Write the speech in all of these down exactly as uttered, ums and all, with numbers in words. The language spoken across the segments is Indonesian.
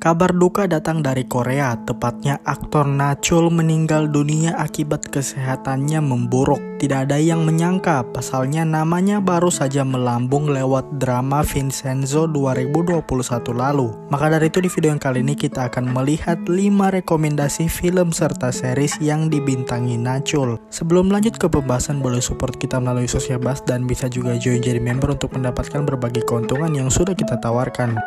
Kabar duka datang dari Korea, tepatnya aktor Na Chul meninggal dunia akibat kesehatannya memburuk. Tidak ada yang menyangka, pasalnya namanya baru saja melambung lewat drama Vincenzo dua ribu dua puluh satu lalu. Maka dari itu di video yang kali ini kita akan melihat lima rekomendasi film serta series yang dibintangi Na Chul. Sebelum lanjut ke pembahasan, boleh support kita melalui Sosiabas dan bisa juga join jadi member untuk mendapatkan berbagai keuntungan yang sudah kita tawarkan.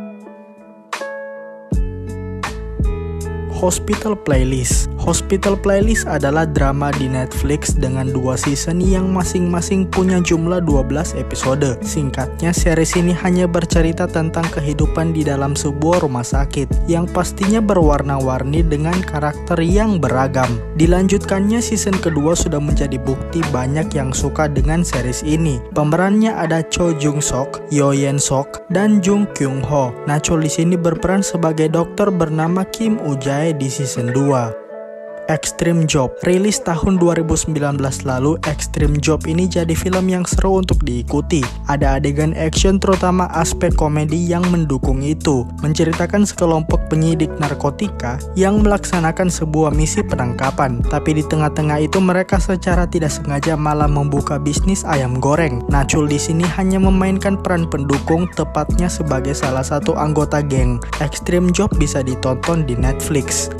Hospital Playlist. Hospital Playlist adalah drama di Netflix dengan dua season yang masing-masing punya jumlah dua belas episode. Singkatnya, series ini hanya bercerita tentang kehidupan di dalam sebuah rumah sakit yang pastinya berwarna-warni dengan karakter yang beragam. Dilanjutkannya, season kedua sudah menjadi bukti banyak yang suka dengan series ini. Pemerannya ada Cho Jung Sok, Yo Yen Sok, dan Jung Kyung Ho. Na Chul di sini berperan sebagai dokter bernama Kim U Jae di season dua. Extreme Job. Rilis tahun dua ribu sembilan belas lalu, Extreme Job ini jadi film yang seru untuk diikuti. Ada adegan action terutama aspek komedi yang mendukung itu. Menceritakan sekelompok penyidik narkotika yang melaksanakan sebuah misi penangkapan. Tapi di tengah-tengah itu mereka secara tidak sengaja malah membuka bisnis ayam goreng. Na Chul di sini hanya memainkan peran pendukung, tepatnya sebagai salah satu anggota geng. Extreme Job bisa ditonton di Netflix.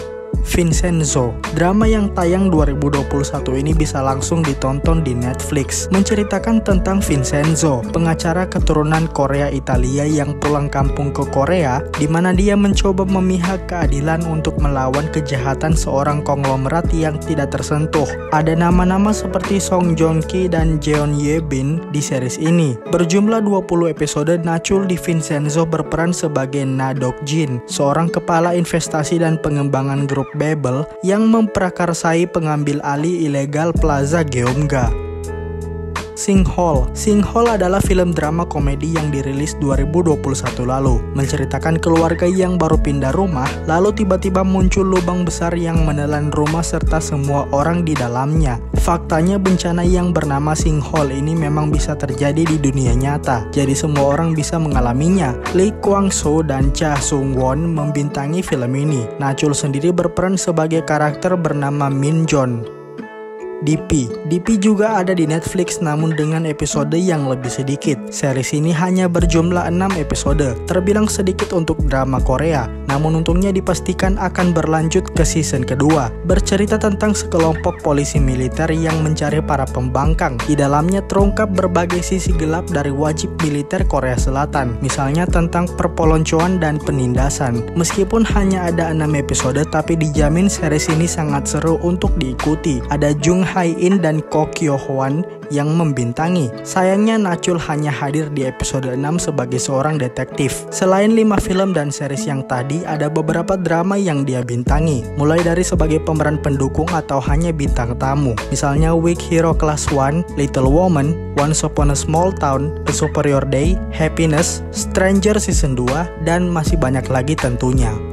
Vincenzo. Drama yang tayang dua ribu dua puluh satu ini bisa langsung ditonton di Netflix. Menceritakan tentang Vincenzo, pengacara keturunan Korea Italia yang pulang kampung ke Korea, di mana dia mencoba memihak keadilan untuk melawan kejahatan seorang konglomerat yang tidak tersentuh. Ada nama-nama seperti Song Joong Ki dan Jeon Ye Bin di series ini. Berjumlah dua puluh episode, Na Chul di Vincenzo berperan sebagai Na Dok Jin, seorang kepala investasi dan pengembangan grup Babel yang memprakarsai pengambil alih ilegal Plaza Geomga. Sinkhole. Sinkhole adalah film drama komedi yang dirilis dua ribu dua puluh satu lalu. Menceritakan keluarga yang baru pindah rumah, lalu tiba-tiba muncul lubang besar yang menelan rumah serta semua orang di dalamnya. Faktanya bencana yang bernama sinkhole ini memang bisa terjadi di dunia nyata, jadi semua orang bisa mengalaminya. Lee Kwang Soo dan Cha Sung Won membintangi film ini. Na Chul sendiri berperan sebagai karakter bernama Min Jon. D P. D P juga ada di Netflix namun dengan episode yang lebih sedikit. Series ini hanya berjumlah enam episode, terbilang sedikit untuk drama Korea. Namun untungnya dipastikan akan berlanjut ke season kedua. Bercerita tentang sekelompok polisi militer yang mencari para pembangkang. Di dalamnya terungkap berbagai sisi gelap dari wajib militer Korea Selatan. Misalnya tentang perpeloncoan dan penindasan. Meskipun hanya ada enam episode, tapi dijamin series ini sangat seru untuk diikuti. Ada Jung Hae In dan Ko Kyo Hwan yang membintangi. Sayangnya Na Chul hanya hadir di episode enam sebagai seorang detektif. Selain lima film dan series yang tadi, ada beberapa drama yang dia bintangi. Mulai dari sebagai pemeran pendukung atau hanya bintang tamu. Misalnya Weak Hero Class one, Little Woman, Once Upon a Small Town, The Superior Day, Happiness, Stranger Season dua, dan masih banyak lagi tentunya.